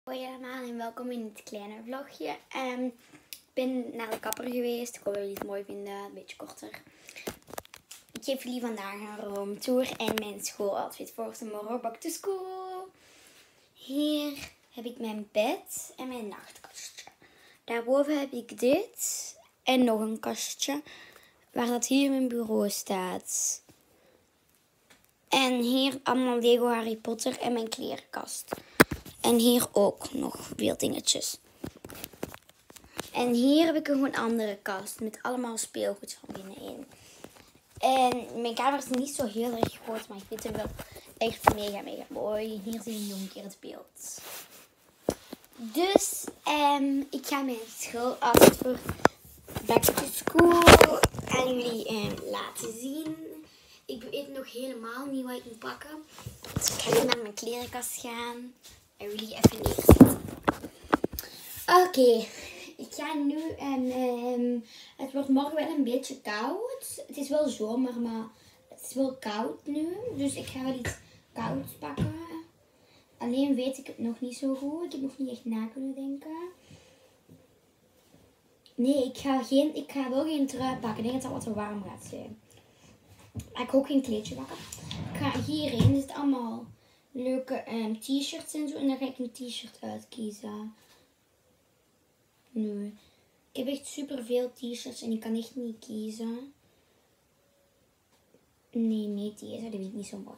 Hoi allemaal en welkom in dit kleine vlogje. Ik ben naar de kapper geweest. Ik hoop dat jullie het mooi vinden. Een beetje korter. Ik geef jullie vandaag een roomtour en mijn schooloutfit voor tomorrow. Back to school. Hier heb ik mijn bed en mijn nachtkastje. Daarboven heb ik dit en nog een kastje waar dat hier mijn bureau staat. En hier allemaal Lego Harry Potter en mijn klerenkast. En hier ook nog veel dingetjes. En hier heb ik een andere kast met allemaal speelgoed van binnenin. En mijn kamer is niet zo heel erg groot, maar ik vind hem wel echt mega mooi. Hier zie je nog een keer het beeld. Dus ik ga mijn schooloutfit voor back to school aan jullie laten zien. Ik weet nog helemaal niet wat ik moet pakken. Dus ik ga nu naar mijn klerenkast gaan. En jullie even neerzetten. Oké, ik ga nu het wordt morgen wel een beetje koud. Het is wel zomer, maar het is wel koud nu. Dus ik ga wel iets kouds pakken. Alleen weet ik het nog niet zo goed. Ik heb nog niet echt na kunnen denken. Nee, ik ga wel geen trui pakken. Ik denk dat dat wat te warm gaat zijn. Maar ik ga ook geen kleedje pakken. Ik ga hierin. Er zitten allemaal leuke t-shirts en zo. En dan ga ik een t-shirt uitkiezen. Nu. Ik heb echt super veel t-shirts en ik kan echt niet kiezen. Nee, deze. Die vind ik niet zo mooi.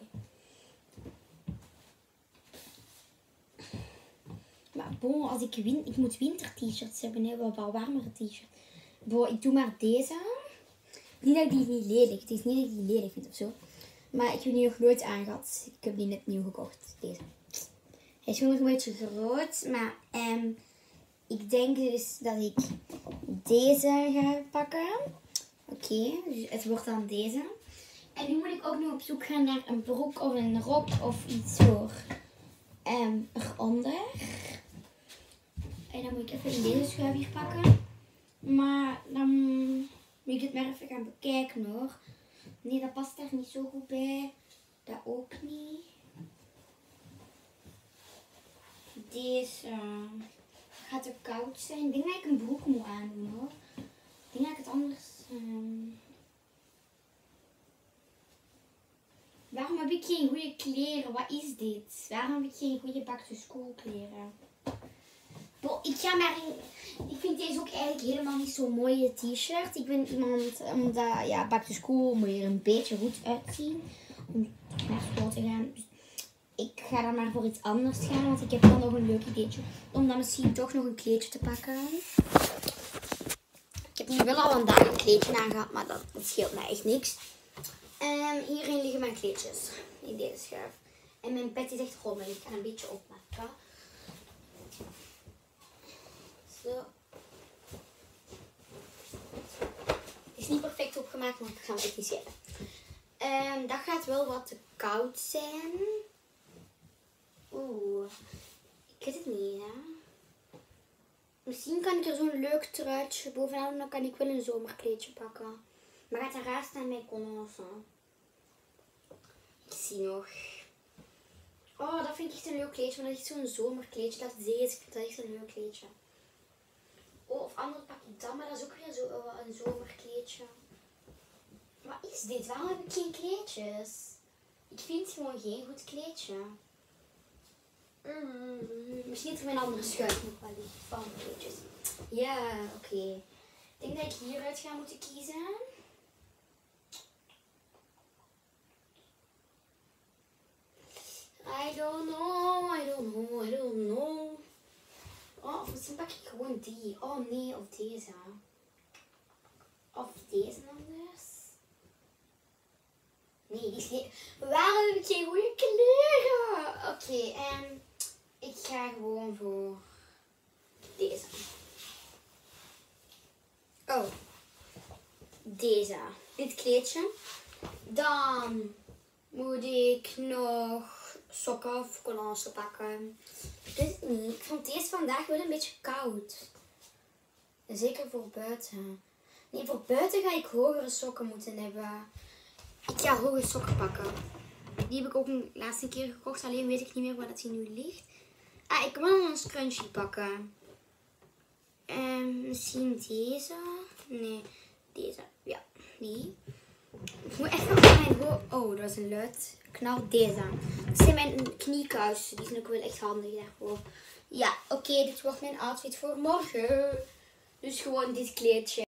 Maar bon, als ik moet winter t-shirts hebben. Hè, wat warmere t-shirts. Bon, ik doe maar deze. Niet dat ik die niet lelijk. Het is niet dat ik die lelijk vind of zo. Maar ik heb die nog nooit aangehad. Ik heb die net nieuw gekocht. Deze. Hij is nog een beetje groot. Maar ik denk dus dat ik deze ga pakken. Oké, dus het wordt dan deze. En nu moet ik ook nog op zoek gaan naar een broek of een rok of iets voor eronder. En dan moet ik even in deze schuif hier pakken. Maar dan moet ik het maar even gaan bekijken hoor. Nee, dat past daar niet zo goed bij. Dat ook niet. Deze gaat te koud zijn. Ik denk dat ik een broek moet aandoen hoor. Ik denk dat ik het anders... Waarom heb ik geen goede kleren? Wat is dit? Waarom heb ik geen goede back to school kleren? Ik ga maar in... Ik vind deze ook eigenlijk helemaal niet zo'n mooie t-shirt. Ik ben iemand, omdat ja, back to school moet je er een beetje goed uitzien. Om naar school te gaan. Dus ik ga dan maar voor iets anders gaan. Want ik heb dan nog een leuk ideetje. Om dan misschien toch nog een kleedje te pakken. Ik heb nu wel al vandaag een kleedje aangehad. Maar dat scheelt mij echt niks. Hierin liggen mijn kleedjes. In deze schuif. En mijn pet is echt rommelig. Ik ga een beetje opmaken. Zo. Het is niet perfect opgemaakt, maar ik ga het echt niet schelen. Dat gaat wel wat te koud zijn. Oeh. Ik weet het niet, hè. Misschien kan ik er zo'n leuk truitje bovenaan doen. Dan kan ik wel een zomerkleedje pakken. Maar gaat er raar staan met condensen. Ik zie nog. Oh, dat vind ik echt een leuk kleedje. Maar dat is zo'n zomerkleedje. Dat is deze. Dat is echt een leuk kleedje. Oh, of anders pak ik dat. Maar dat is ook weer zo, een zomerkleedje. Wat is dit? Waarom heb ik geen kleedjes? Ik vind gewoon geen goed kleedje. Misschien is er mijn andere schuif nog wel liggen van kleedjes. Ja, oké. Ik denk dat ik hieruit ga moeten kiezen. I don't know. Oh, of misschien pak ik gewoon die. Oh nee, of deze. Of deze anders. Nee, die is niet. Waarom heb ik geen goede kleren? Oké, ik ga gewoon voor deze. Oh. Deze. Dit kleedje. Dan moet ik nog sokken of collansen pakken. Ik weet het niet. Ik vond deze vandaag wel een beetje koud. Zeker voor buiten. Nee, voor buiten ga ik hogere sokken moeten hebben. Ik ga hoge sokken pakken. Die heb ik ook een laatste keer gekocht. Alleen weet ik niet meer waar dat die nu ligt. Ah, ik kan wel een scrunchie pakken. Misschien deze. Nee, deze. Ja, die. Ik moet even op mijn oh, dat is een luid. Knal deze. Dat zijn mijn kniekousen. Die zijn ook wel echt handig daarvoor. Ja, oké, dit wordt mijn outfit voor morgen. Dus gewoon dit kleedje.